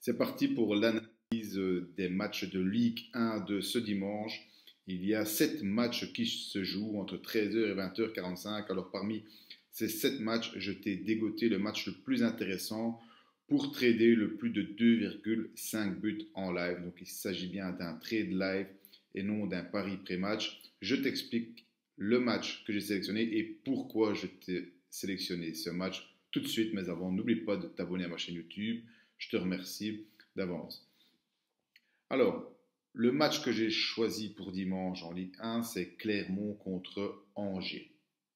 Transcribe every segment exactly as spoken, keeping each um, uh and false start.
C'est parti pour l'analyse des matchs de Ligue un de ce dimanche. Il y a sept matchs qui se jouent entre treize heures et vingt heures quarante-cinq. Alors parmi ces sept matchs, je t'ai dégoté le match le plus intéressant pour trader le plus de deux virgule cinq buts en live. Donc il s'agit bien d'un trade live et non d'un pari pré-match. Je t'explique le match que j'ai sélectionné et pourquoi je t'ai sélectionné ce match tout de suite. Mais avant, n'oublie pas de t'abonner à ma chaîne YouTube. Je te remercie d'avance. Alors, le match que j'ai choisi pour dimanche en Ligue un, c'est Clermont contre Angers.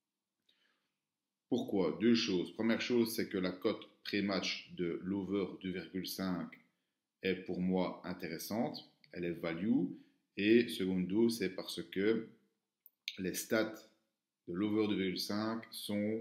Pourquoi? Deux choses. Première chose, c'est que la cote pré-match de l'over deux virgule cinq est pour moi intéressante. Elle est value. Et secondo, c'est parce que les stats de l'over deux virgule cinq sont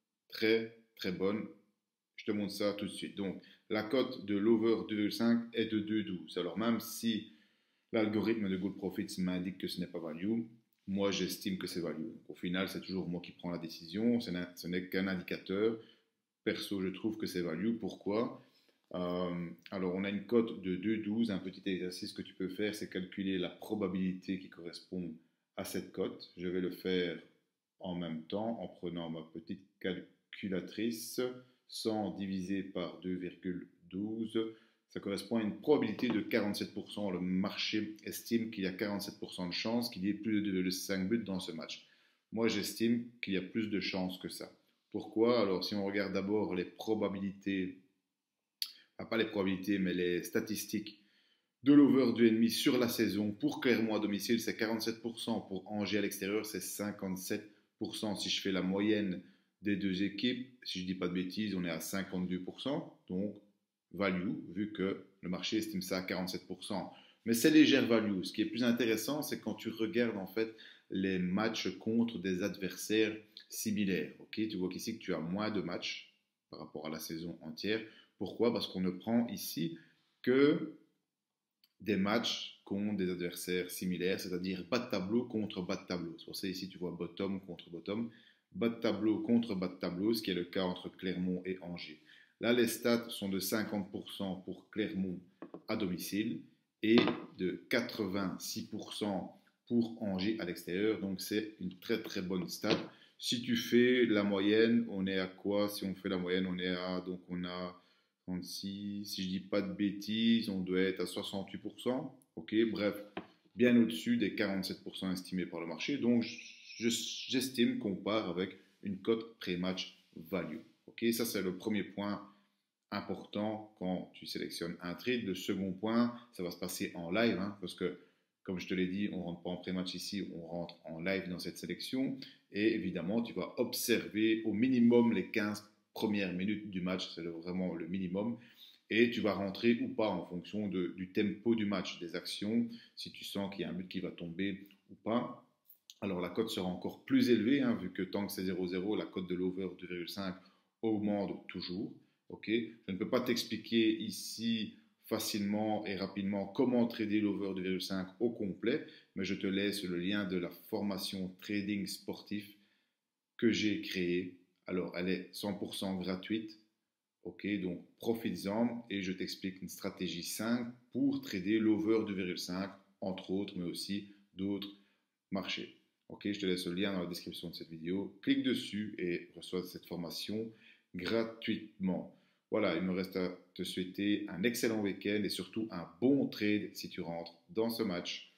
très très bonnes. Je te montre ça tout de suite. Donc, la cote de l'over deux virgule cinq est de deux virgule douze. Alors, même si l'algorithme de Good Profits m'indique que ce n'est pas value, moi, j'estime que c'est value. Donc, au final, c'est toujours moi qui prends la décision. Ce n'est qu'un indicateur. Perso, je trouve que c'est value. Pourquoi? euh, Alors, on a une cote de deux virgule douze. Un petit exercice que tu peux faire, c'est calculer la probabilité qui correspond à cette cote. Je vais le faire en même temps en prenant ma petite calculatrice. cent divisé par deux virgule douze, ça correspond à une probabilité de quarante-sept pour cent. Le marché estime qu'il y a quarante-sept pour cent de chances qu'il y ait plus de deux virgule cinq buts dans ce match. Moi, j'estime qu'il y a plus de chances que ça. Pourquoi? Alors, si on regarde d'abord les probabilités, enfin, pas les probabilités, mais les statistiques de l'over du ennemi sur la saison, pour Clermont à domicile, c'est quarante-sept pour cent. Pour Angers à l'extérieur, c'est cinquante-sept pour cent. Si je fais la moyenne des deux équipes, si je ne dis pas de bêtises, on est à cinquante-deux pour cent, donc value, vu que le marché estime ça à quarante-sept pour cent. Mais c'est légère value. Ce qui est plus intéressant, c'est quand tu regardes en fait les matchs contre des adversaires similaires. Okay, tu vois qu'ici que tu as moins de matchs par rapport à la saison entière. Pourquoi? Parce qu'on ne prend ici que des matchs contre des adversaires similaires, c'est-à-dire bas de tableau contre bas de tableau. C'est pour ça ici tu vois bottom contre bottom. Bas de tableau contre bas de tableau, ce qui est le cas entre Clermont et Angers. Là, les stats sont de cinquante pour cent pour Clermont à domicile et de quatre-vingt-six pour cent pour Angers à l'extérieur. Donc, c'est une très très bonne stat. Si tu fais la moyenne, on est à quoi? Si on fait la moyenne, on est à, donc on a trente-six, si je dis pas de bêtises, on doit être à soixante-huit pour cent. Ok, bref, bien au-dessus des quarante-sept pour cent estimés par le marché. Donc, j'estime qu'on part avec une cote pré-match value. Ok, ça c'est le premier point important quand tu sélectionnes un trade. Le second point, ça va se passer en live, hein, parce que comme je te l'ai dit, on ne rentre pas en pré-match ici, on rentre en live dans cette sélection. Et évidemment, tu vas observer au minimum les quinze premières minutes du match, c'est vraiment le minimum. Et tu vas rentrer ou pas en fonction de, du tempo du match, des actions, si tu sens qu'il y a un but qui va tomber ou pas. Alors la cote sera encore plus élevée, hein, vu que tant que c'est zéro zéro, la cote de l'over deux virgule cinq augmente toujours. Okay, je ne peux pas t'expliquer ici facilement et rapidement comment trader l'over deux virgule cinq au complet, mais je te laisse le lien de la formation trading sportif que j'ai créée. Alors elle est cent pour cent gratuite. Ok, donc profites-en et je t'explique une stratégie simple pour trader l'over deux virgule cinq, entre autres, mais aussi d'autres marchés. Ok, je te laisse le lien dans la description de cette vidéo. Clique dessus et reçois cette formation gratuitement. Voilà, il me reste à te souhaiter un excellent week-end et surtout un bon trade si tu rentres dans ce match.